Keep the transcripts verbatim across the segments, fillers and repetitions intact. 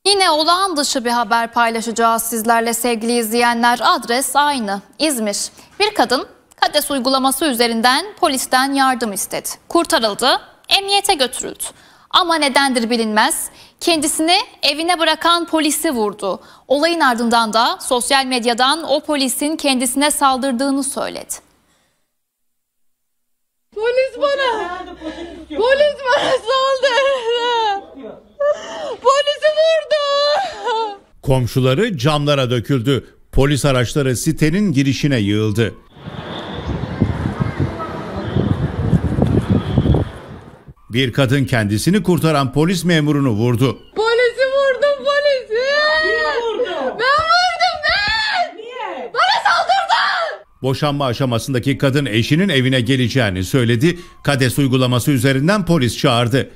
Yine olağan dışı bir haber paylaşacağız sizlerle sevgili izleyenler. Adres aynı, İzmir. Bir kadın KADES uygulaması üzerinden polisten yardım istedi. Kurtarıldı, emniyete götürüldü. Ama nedendir bilinmez, kendisini evine bırakan polisi vurdu. Olayın ardından da sosyal medyadan o polisin kendisine saldırdığını söyledi. Polis bana, polis bana saldırdı. Polisi vurdu. Komşuları camlara döküldü. Polis araçları sitenin girişine yığıldı. Bir kadın kendisini kurtaran polis memurunu vurdu. Polisi vurdum, polisi. Kim vurdu? Ben vurdum ben. Niye? Bana saldırdı. Boşanma aşamasındaki kadın eşinin evine geleceğini söyledi. KADES uygulaması üzerinden polis çağırdı.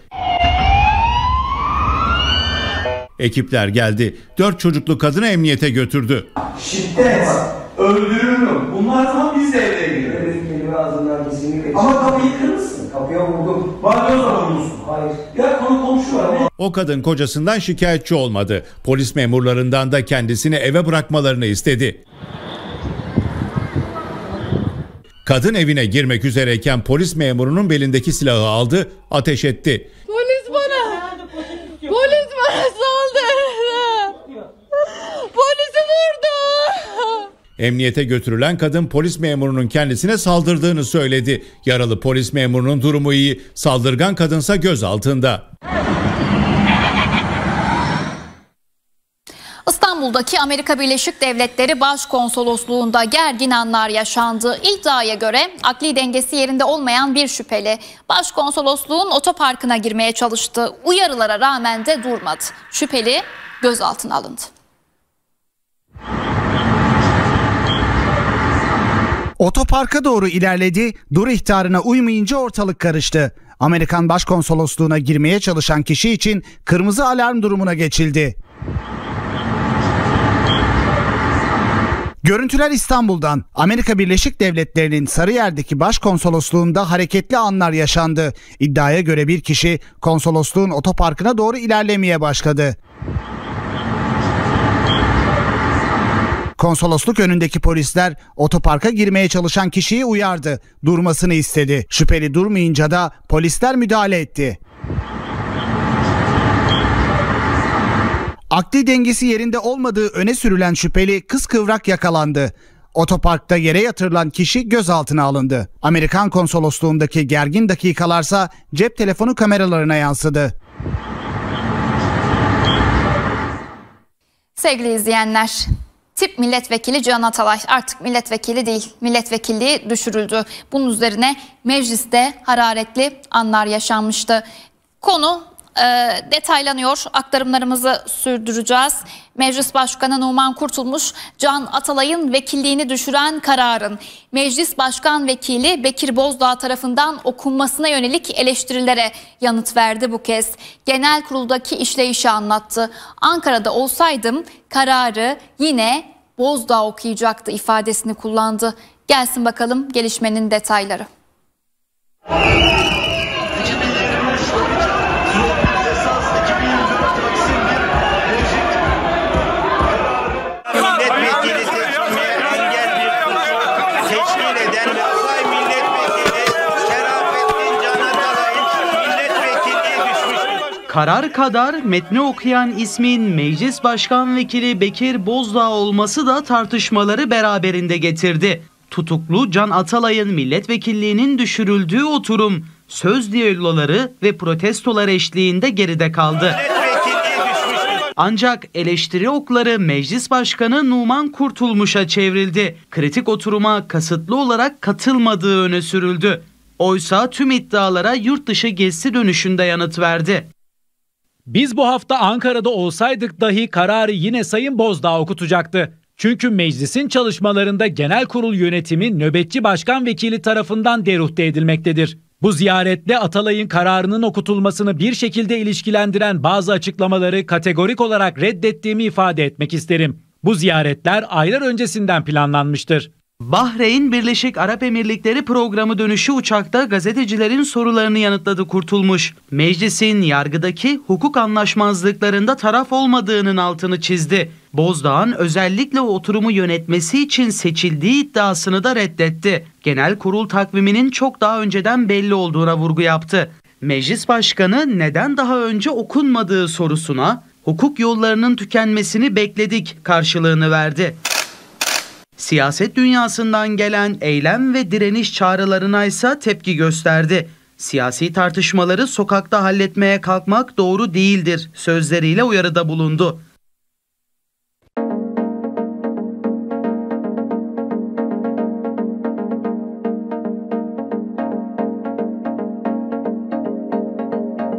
Ekipler geldi. Dört çocuklu kadını emniyete götürdü. Şiddet, öldürürüm. Bunlar zaman biz de evde giriyoruz. Ama kapıyı kırmışsın. Kapıya vurdum. Balyozla vurmuşsun. Hayır. Ya konu komşu var ama. O kadın kocasından şikayetçi olmadı. Polis memurlarından da kendisini eve bırakmalarını istedi. Kadın evine girmek üzereyken polis memurunun belindeki silahı aldı, ateş etti. Polis bana, polis bana saldırdı. Polisi vurdu. Emniyete götürülen kadın polis memurunun kendisine saldırdığını söyledi. Yaralı polis memurunun durumu iyi, saldırgan kadınsa gözaltında. İstanbul'daki Amerika Birleşik Devletleri Başkonsolosluğu'nda gergin anlar yaşandı. İddiaya göre akli dengesi yerinde olmayan bir şüpheli Başkonsolosluğun otoparkına girmeye çalıştı. Uyarılara rağmen de durmadı. Şüpheli gözaltına alındı. Otoparka doğru ilerledi, dur ihtarına uymayınca ortalık karıştı. Amerikan Başkonsolosluğu'na girmeye çalışan kişi için kırmızı alarm durumuna geçildi. Görüntüler İstanbul'dan. Amerika Birleşik Devletleri'nin Sarıyer'deki başkonsolosluğunda hareketli anlar yaşandı. İddiaya göre bir kişi konsolosluğun otoparkına doğru ilerlemeye başladı. Konsolosluk önündeki polisler otoparka girmeye çalışan kişiyi uyardı. Durmasını istedi. Şüpheli durmayınca da polisler müdahale etti. Akli dengesi yerinde olmadığı öne sürülen şüpheli kıskıvrak yakalandı. Otoparkta yere yatırılan kişi gözaltına alındı. Amerikan konsolosluğundaki gergin dakikalarsa cep telefonu kameralarına yansıdı. Sevgili izleyenler, tip milletvekili Can Atalay artık milletvekili değil, milletvekilliği düşürüldü. Bunun üzerine mecliste hararetli anlar yaşanmıştı. Konu e, detaylanıyor, aktarımlarımızı sürdüreceğiz. Meclis Başkanı Numan Kurtulmuş, Can Atalay'ın vekilliğini düşüren kararın Meclis Başkan Vekili Bekir Bozdağ tarafından okunmasına yönelik eleştirilere yanıt verdi bu kez. Genel kuruldaki işleyişi anlattı. Ankara'da olsaydım kararı yine Bozdağ okuyacaktı ifadesini kullandı. Gelsin bakalım gelişmenin detayları. Karar kadar metni okuyan ismin Meclis Başkan Vekili Bekir Bozdağ olması da tartışmaları beraberinde getirdi. Tutuklu Can Atalay'ın milletvekilliğinin düşürüldüğü oturum söz diyaloları ve protestolar eşliğinde geride kaldı. Ancak eleştiri okları Meclis Başkanı Numan Kurtulmuş'a çevrildi. Kritik oturuma kasıtlı olarak katılmadığı öne sürüldü. Oysa tüm iddialara yurt dışı gezisi dönüşünde yanıt verdi. Biz bu hafta Ankara'da olsaydık dahi kararı yine Sayın Bozdağ okutacaktı. Çünkü meclisin çalışmalarında genel kurul yönetimi nöbetçi başkan vekili tarafından deruhte edilmektedir. Bu ziyaretle Atalay'ın kararının okutulmasını bir şekilde ilişkilendiren bazı açıklamaları kategorik olarak reddettiğimi ifade etmek isterim. Bu ziyaretler aylar öncesinden planlanmıştır. Bahreyn Birleşik Arap Emirlikleri programı dönüşü uçakta gazetecilerin sorularını yanıtladı Kurtulmuş. Meclisin yargıdaki hukuk anlaşmazlıklarında taraf olmadığının altını çizdi. Bozdağ'ın özellikle oturumu yönetmesi için seçildiği iddiasını da reddetti. Genel kurul takviminin çok daha önceden belli olduğuna vurgu yaptı. Meclis Başkanı neden daha önce okunmadığı sorusuna hukuk yollarının tükenmesini bekledik karşılığını verdi. Siyaset dünyasından gelen eylem ve direniş çağrılarına ise tepki gösterdi. Siyasi tartışmaları sokakta halletmeye kalkmak doğru değildir sözleriyle uyarıda bulundu.